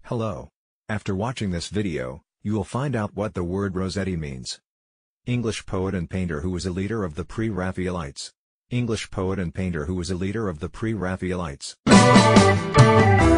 Hello. After watching this video, you will find out what the word Rossetti means. English poet and painter who was a leader of the pre-Raphaelites. English poet and painter who was a leader of the pre-Raphaelites.